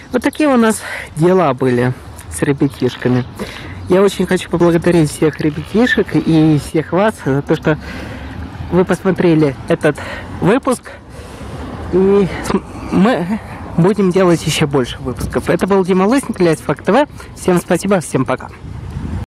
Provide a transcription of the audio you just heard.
Вот такие у нас дела были с ребятишками. Я очень хочу поблагодарить всех ребятишек и всех вас за то, что вы посмотрели этот выпуск. И мы будем делать еще больше выпусков. Это был Дима Лысник, Лайфхак ТВ. Всем спасибо, всем пока.